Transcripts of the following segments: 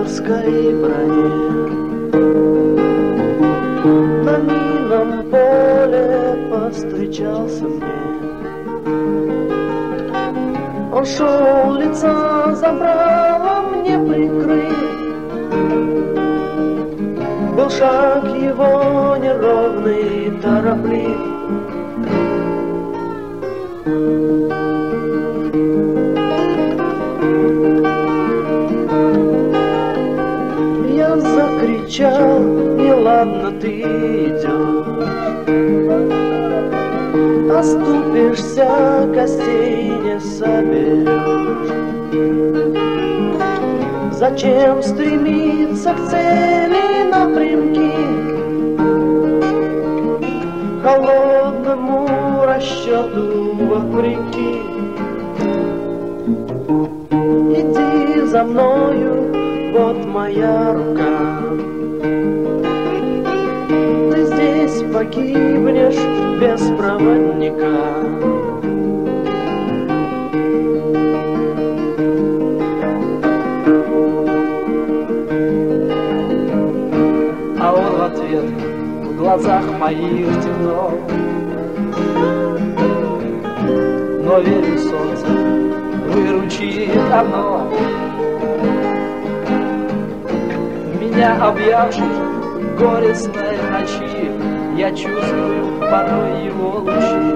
рыцарской броне. На минном поле повстречался мне. Он шел, лица забралом не прикрыл. Был шаг его неровный и тороплив. Я закричал: неладно ты идешь, оступишься, костей не соберешь. Зачем стремиться к цели напрямки, холодному расчету вопреки? Иди за мною, вот моя рука. Ты здесь погибнешь без проводника. А он в ответ: в глазах моих темно, но верю, солнце выручит оно. Меня объявший горестной ночи, я чувствую порой его лучи.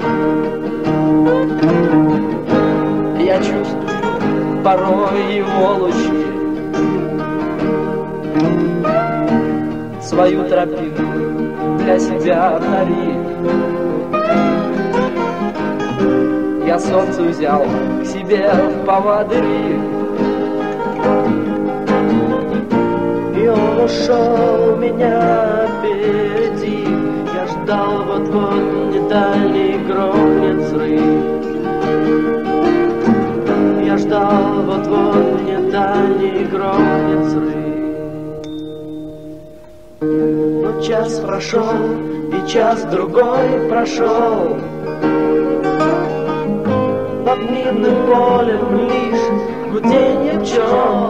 Я чувствую порой его лучи. Свою тропинку для себя обнори. Я солнце взял к себе в поводыри. И он ушел, меня впереди. Я ждал, вот-вот не дальний грохнет взрыв. Я ждал, вот-вот не дальний грохнет взрыв. Но час прошел, и час другой прошел. Над минным полем лишь гуденье пчел.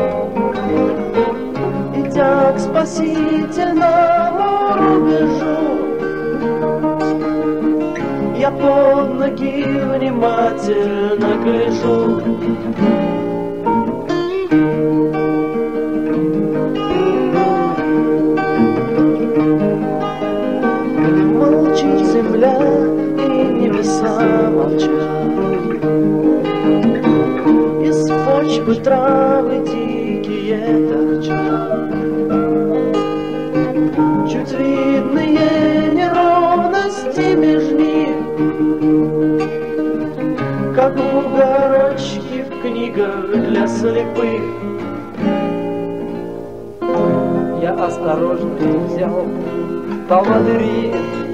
Идя к спасительному рубежу, я под ноги внимательно гляжу. Молчит земля, и небеса молчат. Из почвы травы дикие торчат. Чуть видные неровности меж них, как бугорочки в книгах для слепых. Я осторожно взял поводыри,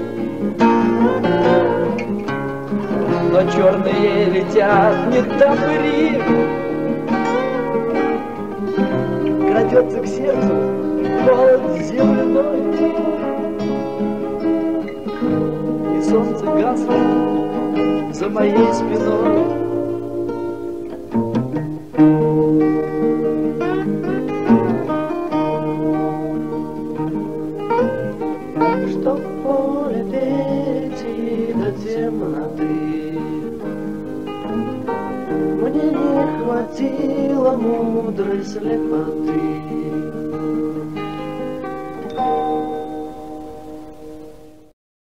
но черные летят не топыри. Крадется к сердцу холод земляной, и солнце гаснет за моей спиной. Что в поле перейти до темноты, мне не хватило мудрой слепоты.